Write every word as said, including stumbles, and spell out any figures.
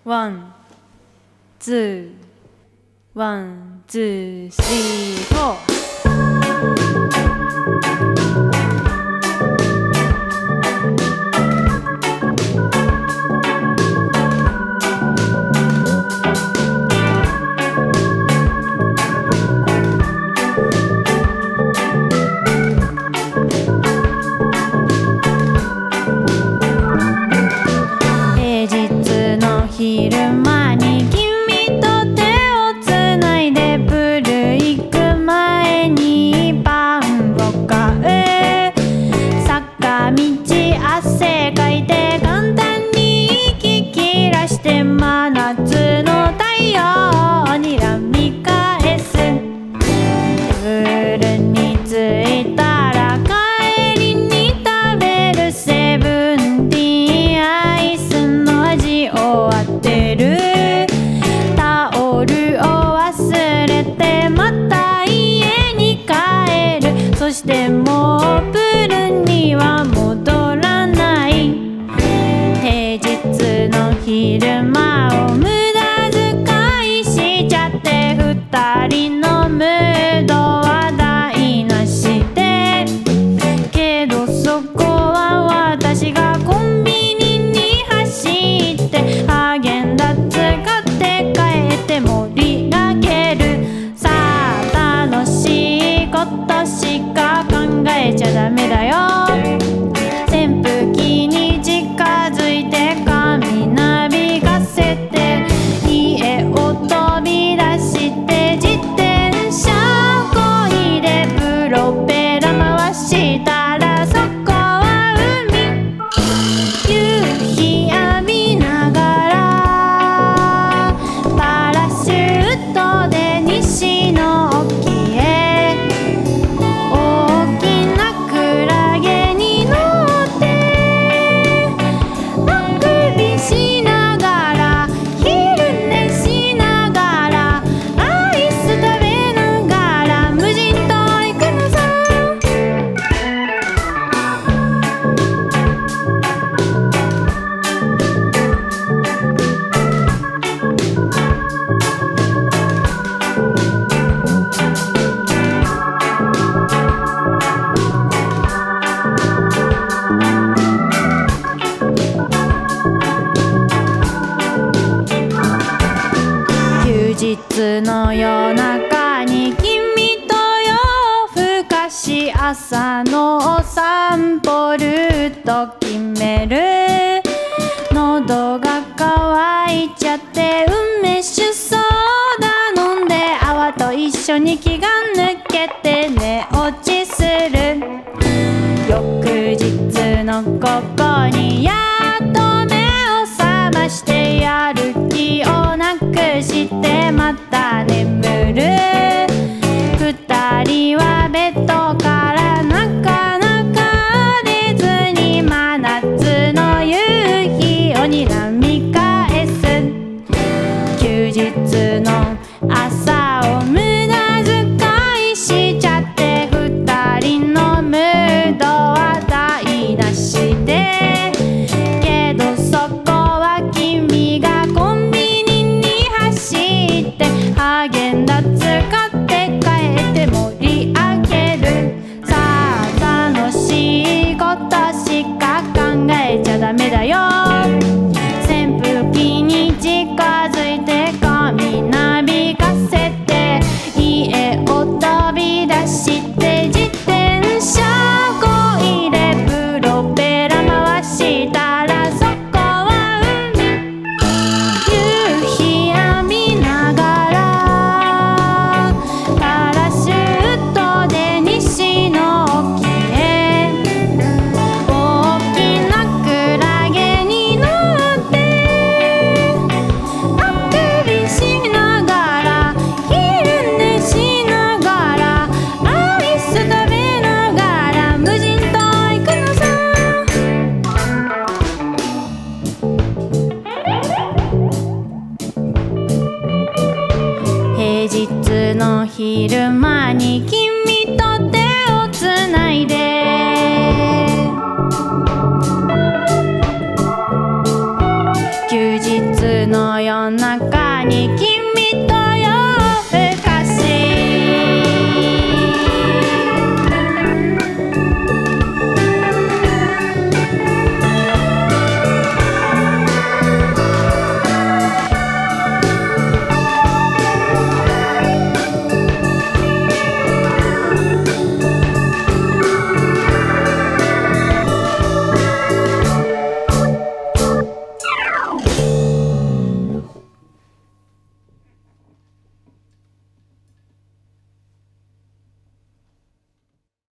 ワン、ツー、ワン、ツー、スリー、フォー。昼間に君と手をつないでプール行く前にパンを買う。坂道汗かいて簡単に息切らして真夏の太陽にらみ返す。プールに着いたら帰りに食べるセブンティーンアイスの味を当てる。タオルを忘れてまた家に帰る。そしてもうプールには戻らない。平日の昼間を無駄遣いしちゃって二人のムードは台無しで。けどそこは私がコンビニに走ってハーゲンダッツ買って帰って盛り上げる。さあ楽しいことしか考えちゃダメだよ。扇風機に近づいて髪なびかせて家を飛び出して自転車をこいでプロペラ回したらそこは海。夕日浴びながらパラシュートで西の沖へ。大きなクラゲに乗ってあくびしながら昼寝しながらアイス食べながら無人島行くのさ。休日の夜中に君と夜更かし朝のお散歩ルート決める。喉が渇いちゃって梅酒ソーダ飲んで泡と一緒に気が抜けて寝落ちする。翌日の午後にやっと目を覚ましてやる気をなくしてまた眠る。二人はベッドからなかなか出ずに真夏の夕日をにらみ返す。休日の朝を無駄遣いしちゃって二人のムードは台無しで。けどそこは君がコンビニに走ってハーゲンダッツ買って帰って盛り上げる。さあ楽しいことしか考えちゃダメだよ。